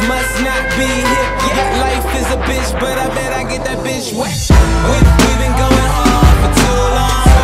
must not be hip. Yeah, life is a bitch, but I bet I get that bitch wet. We've been going hard for too long.